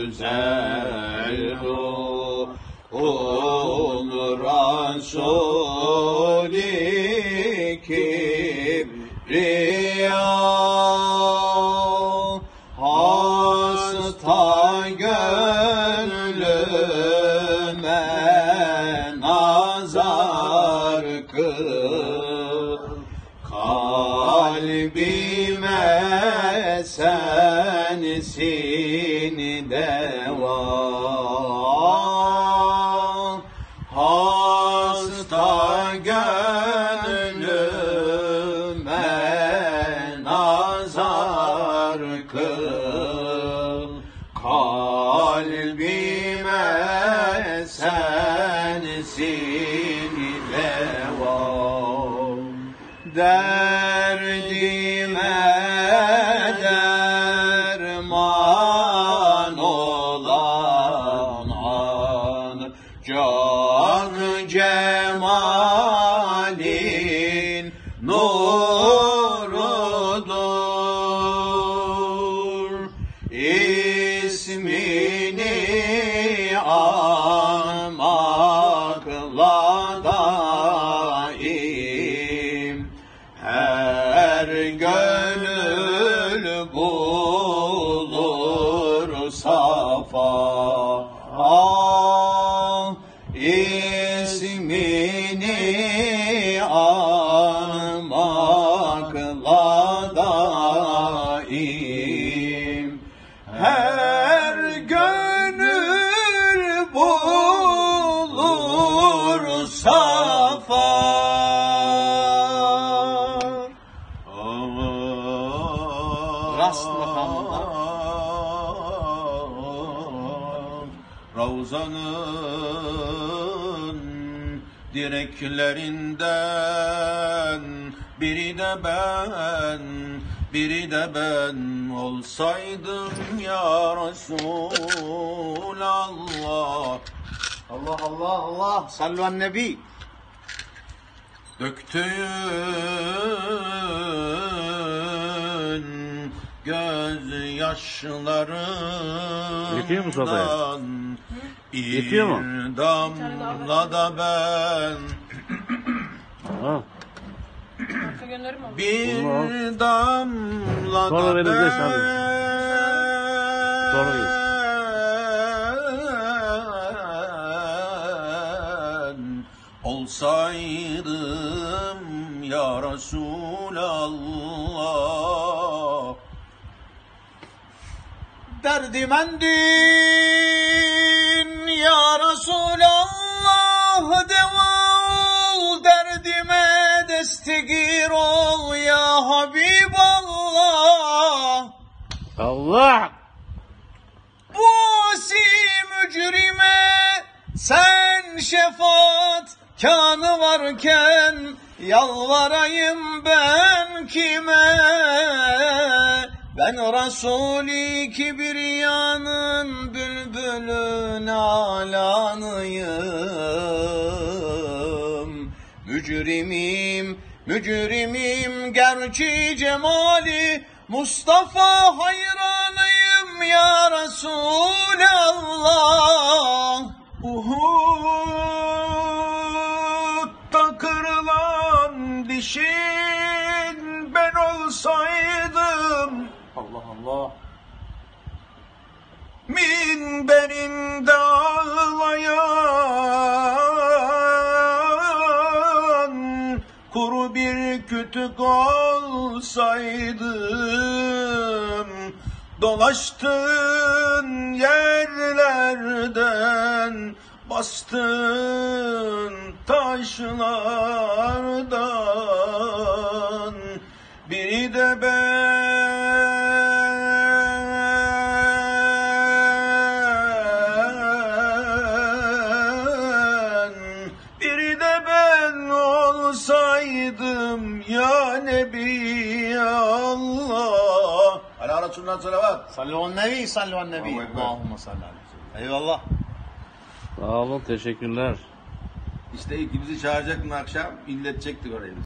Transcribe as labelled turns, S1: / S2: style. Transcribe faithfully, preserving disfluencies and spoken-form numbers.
S1: güzel ruhun Resul-i Kibriya. Hasta gönlüme nazar kıl, kalbime sensin deva. Hasta gönlüme nazar kıl, kalbime sensin deva. Derdime derman olan ancak cemalin nurudur. İsmini anmakla daim her gönül bulur safa. İsmini anmakla daim her gönül bulur safa. Rast makamında Ravzanın direklerinden biri de ben, biri de ben olsaydım ya Resulallah. Allah Allah Allah, sallu an nebi. Döktüğün gözyaşlarından bir damla da ben, bir damla da ben olsaydım ya Resulallah. Derdimendin ya Resulallah, deva ol derdime, destegir ol ya Habiballah.
S2: Allah!
S1: Bu asi mücrime sen şefaat kanı varken yalvarayım ben kime? Ben Resul-i Kibriya'nın bülbülü nalanıyım. Mücrimim, mücrimim gerçi cemali Mustafa hayranıyım ya Resulallah. Uhud'da kırılan dişin ben olsaydım, Allah Allah, minberinde ağlayan kuru bir kütük olsaydım, dolaştığın yerlerden, bastığın taşlardan biri de ben, biri de ben olsaydım ya Nebi Allah. Ala Resulullah salavat. Sallu an nebi, sallu an nebi. Allahümme salli aleyhi. Eyvallah.
S2: Sağ olun, teşekkürler.
S1: İşte ikimizi çağıracaktın akşam, inletecektik orayı.